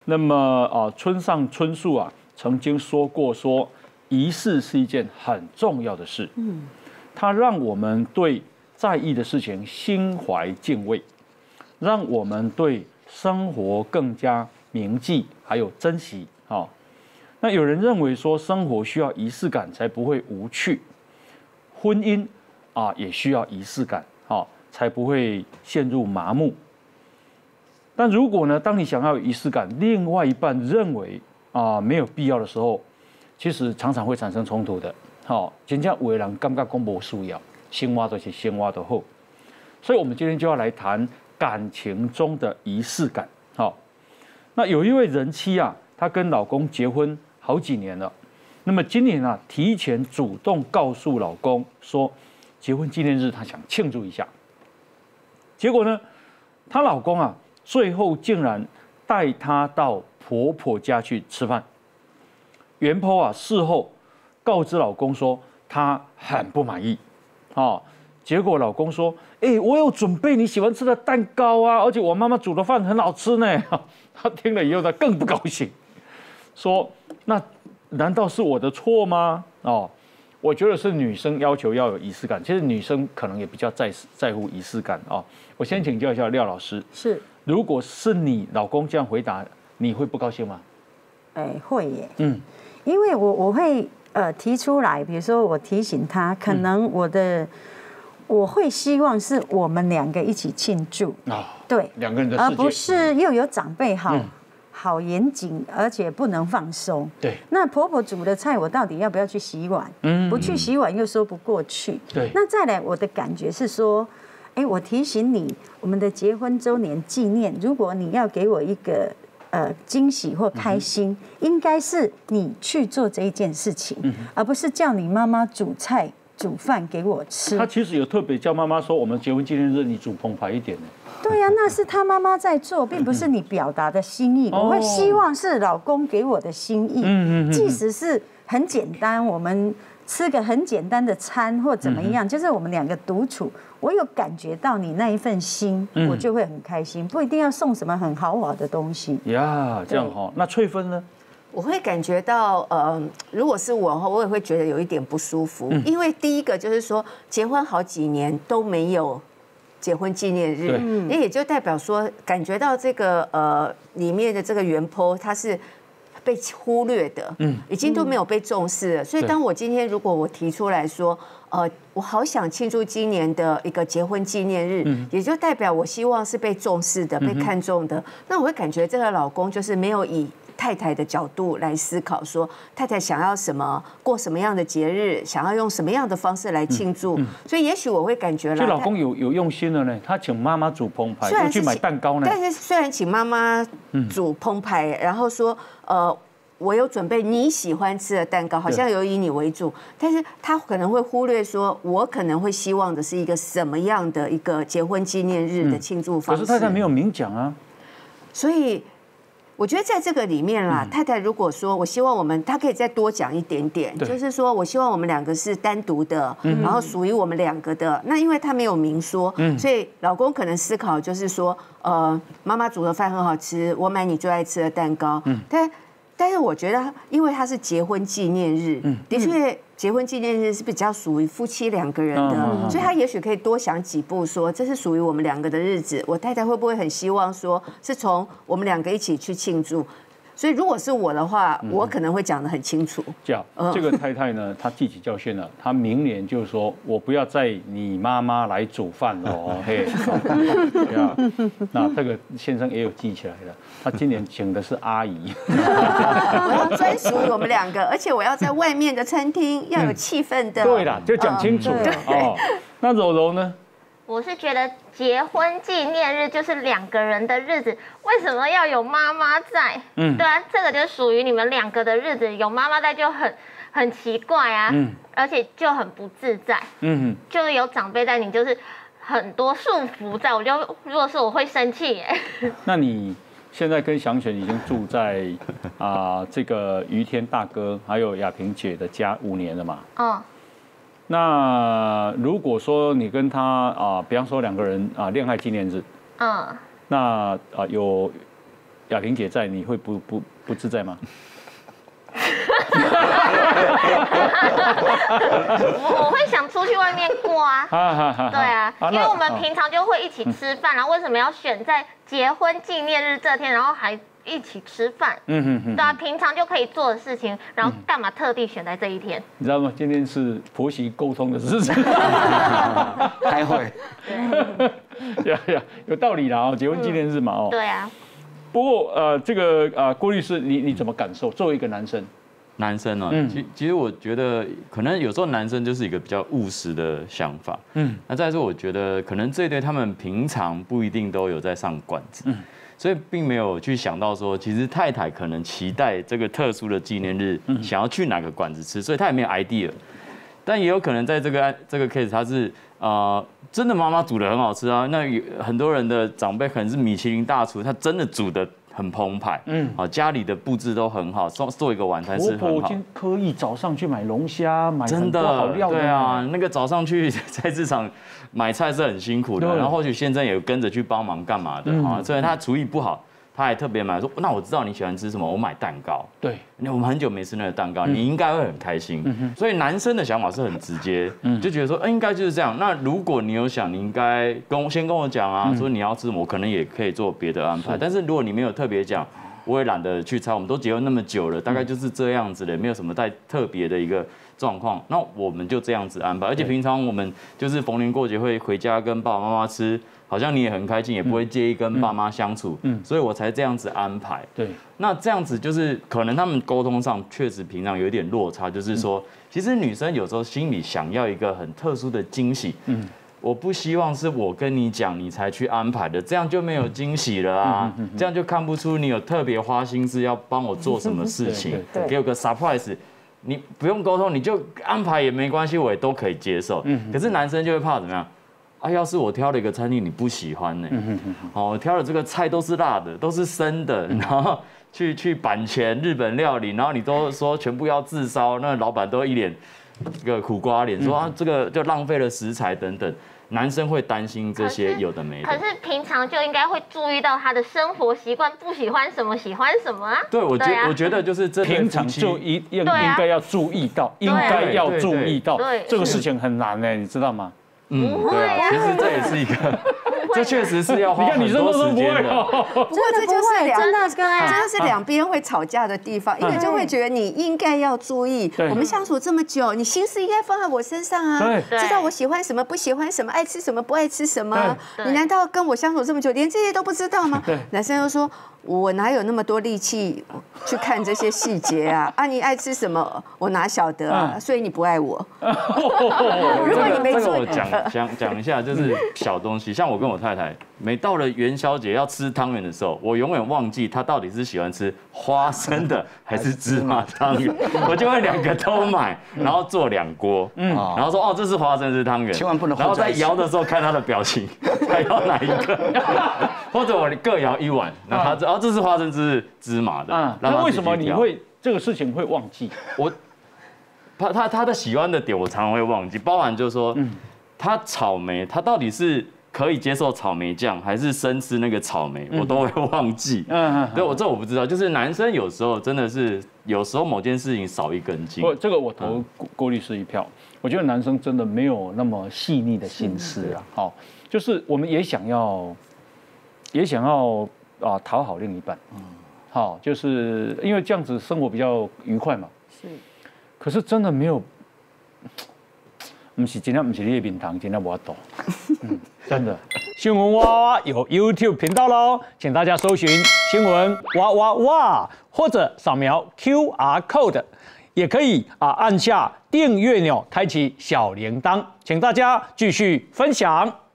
那么村上春树啊曾经说过说，仪式是一件很重要的事。它让我们对在意的事情心怀敬畏，让我们对生活更加铭记还有珍惜。那有人认为说，生活需要仪式感才不会无趣，婚姻也需要仪式感，才不会陷入麻木。但如果呢，当你想要有仪式感，另外一半认为没有必要的时候，其实常常会产生冲突的。真正有的人感觉讲无需要，生活就是生活就好。所以我们今天就要来谈感情中的仪式感。那有一位人妻啊，她跟老公结婚好几年了，那么今年啊，提前主动告诉老公说，结婚纪念日她想庆祝一下。结果呢，她老公啊，最后竟然带她到婆婆家去吃饭。原 po 啊，事后告知老公说她很不满意，结果老公说：“我有准备你喜欢吃的蛋糕啊，而且我妈妈煮的饭很好吃呢。”他听了以后，他更不高兴，说：“那难道是我的错吗？”我觉得是女生要求要有仪式感，其实女生可能也比较在乎仪式感啊。我先请教一下廖老师， 是， 如果是你老公这样回答，你会不高兴吗？ 会耶，因为我会提出来，比如说我提醒他，可能我会希望是我们两个一起庆祝对， 两个人的世界， 而不是又有长辈好严谨，而且不能放松。 对， 那婆婆煮的菜，我到底要不要去洗碗？不去洗碗又说不过去。 对， 那再来，我的感觉是说，我提醒你，我们的结婚周年纪念，如果你要给我一个惊喜或开心，应该是你去做这一件事情，而不是叫你妈妈煮菜煮饭给我吃。 他其实有特别叫妈妈说，我们结婚纪念日你煮澎湃一点呢。 对呀，那是他妈妈在做，并不是你表达的心意。我会希望是老公给我的心意，即使是很简单，我们吃个很简单的餐或怎么样，就是我们两个独处，我有感觉到你那一份心，我就会很开心，不一定要送什么很豪华的东西。 呀，这样哈，那翠芬呢？ 我会感觉到，如果是我也会觉得有一点不舒服，因为第一个就是说，结婚好几年都没有结婚纪念日，也就代表说，感觉到这个里面的这个原 po 它是被忽略的，已经都没有被重视了。所以当我今天如果我提出来说，我好想庆祝今年的一个结婚纪念日，也就代表我希望是被重视的、被看重的。那我会感觉这个老公就是没有以太太的角度来思考，说太太想要什么，过什么样的节日，想要用什么样的方式来庆祝。所以也许我会感觉啦，老公有用心了呢，他请妈妈煮澎湃，又去买蛋糕呢。 但是虽然请妈妈煮澎湃，然后说我有准备你喜欢吃的蛋糕，好像有以你为主，但是他可能会忽略说，我可能会希望的是一个什么样的一个结婚纪念日的庆祝方式。 可是太太没有明讲啊， 所以我觉得在这个里面啦，太太如果说我希望他可以再多讲一点点，就是说我希望我们两个是单独的，然后属于我们两个的。那因为他没有明说，所以老公可能思考就是说，妈妈煮的饭很好吃，我买你最爱吃的蛋糕，但是我觉得，因为它是结婚纪念日，的确，结婚纪念日是比较属于夫妻两个人的，所以他也许可以多想几步，说这是属于我们两个的日子。我太太会不会很希望说，是从我们两个一起去庆祝？所以如果是我的话，我可能会讲得很清楚。 这个太太呢，她记起教训了，她明年就说：“我不要再你妈妈来煮饭了。”嘿，那这个先生也有记起来了，他今年请的是阿姨。 我要专属我们两个，而且我要在外面的餐厅要有气氛的。 对啦，就讲清楚了哦。那柔柔呢？ 我是觉得结婚纪念日就是两个人的日子，为什么要有妈妈在？对啊，这个就属于你们两个的日子，有妈妈在就很奇怪啊，而且就很不自在，就有长辈在，你就是很多束缚在，如果是我会生气耶。 那你现在跟祥璇已经住在这个于天大哥还有雅萍姐的家5年了嘛？那如果说你跟他比方说两个人恋爱纪念日，那有雅婷姐在，你会不自在吗？ 我会想出去外面刮，对啊，因为我们平常就会一起吃饭，然后为什么要选在结婚纪念日这天，然后还一起吃饭？对啊，平常就可以做的事情，然后干嘛特地选在这一天？ 你知道吗？今天是婆媳沟通的日子， 开会。 呀，有道理啦哦，结婚纪念日嘛哦。 对啊。 不过这个郭律师，你怎么感受？作为一个男生。 男生哦，其实我觉得可能有时候男生就是一个比较务实的想法，那再说我觉得可能这一对他们平常不一定都有在上馆子，所以并没有去想到说，其实太太可能期待这个特殊的纪念日，想要去哪个馆子吃，所以他也没有 idea， 但也有可能在这个 case 他是真的妈妈煮的很好吃啊，那很多人的长辈可能是米其林大厨，他真的煮的很澎湃，家里的布置都很好，做一个晚餐是很好。 婆婆已经刻意早上去买龙虾，买很多好料的。 对啊，那个早上去菜市场买菜是很辛苦的，然后或许先生也跟着去帮忙干嘛的啊，所以他厨艺不好。他还特别买说，那我知道你喜欢吃什么，我买蛋糕。对，我们很久没吃那个蛋糕，你应该会很开心。所以男生的想法是很直接，就觉得说，应该就是这样。那如果你有想，你应该先跟我讲啊，说你要吃什么，我可能也可以做别的安排。但是如果你没有特别讲，我也懒得去猜。我们都结婚那么久了，大概就是这样子的，没有什么太特别的一个状况。那我们就这样子安排。而且平常我们就是逢年过节会回家跟爸爸妈妈吃。好像你也很开心，也不会介意跟爸妈相处，所以我才这样子安排。对，那这样子就是可能他们沟通上确实平常有一点落差，就是说，其实女生有时候心里想要一个很特殊的惊喜，我不希望是我跟你讲你才去安排的，这样就没有惊喜了啊，这样就看不出你有特别花心思要帮我做什么事情，给我个 surprise。你不用沟通，你就安排也没关系，我也都可以接受。可是男生就会怕怎么样？要是我挑了一个餐厅你不喜欢呢？我挑了这个菜都是辣的，都是生的，然后去板前日本料理，然后你都说全部要自烧，那老板都一脸这个苦瓜脸，说这个就浪费了食材等等。男生会担心这些有的没的。可是平常就应该会注意到他的生活习惯，不喜欢什么，喜欢什么啊？ 对，我觉得就是这平常就应该要注意到，应该要注意到，这个事情很难呢，你知道吗？ 对啊，其实这也是一个，这确实是要花很多时间的。 不过这就是两边会吵架的地方，一个就会觉得你应该要注意，我们相处这么久，你心思应该放在我身上啊，知道我喜欢什么，不喜欢什么，爱吃什么，不爱吃什么。你难道跟我相处这么久，连这些都不知道吗？男生又说。我哪有那么多力气去看这些细节啊？你爱吃什么，我哪晓得啊？所以你不爱我。如果你没注意， 这个我讲一下，就是小东西，像我跟我太太，每到了元宵节要吃汤圆的时候，我永远忘记她到底是喜欢吃花生的还是芝麻汤圆，我就会两个都买，然后做2锅，然后说这是花生，这是汤圆， 千万不能。 然后在摇的时候看她的表情，她要哪一个，或者我各摇1碗，然后她这是花生，这是芝麻的。 那为什么你会这个事情会忘记？ 他的喜欢的点我常常会忘记，包含就是说，他草莓，他到底是可以接受草莓酱还是生吃那个草莓，我都会忘记。对，我不知道，就是男生有时候真的是，有时候某件事情少一根筋。 这个我投郭律师一票。我觉得男生真的没有那么细腻的心思啊。好，就是我们也想要讨好另一半。好，就是因为这样子生活比较愉快嘛。是。可是真的没有，不是今天不是你的面堂，今天我懂。真的。新闻哇哇有 YouTube 频道喽，请大家搜寻新闻哇哇哇，或者扫描 QR code， 也可以按下订阅钮，开启小铃铛，请大家继续分享。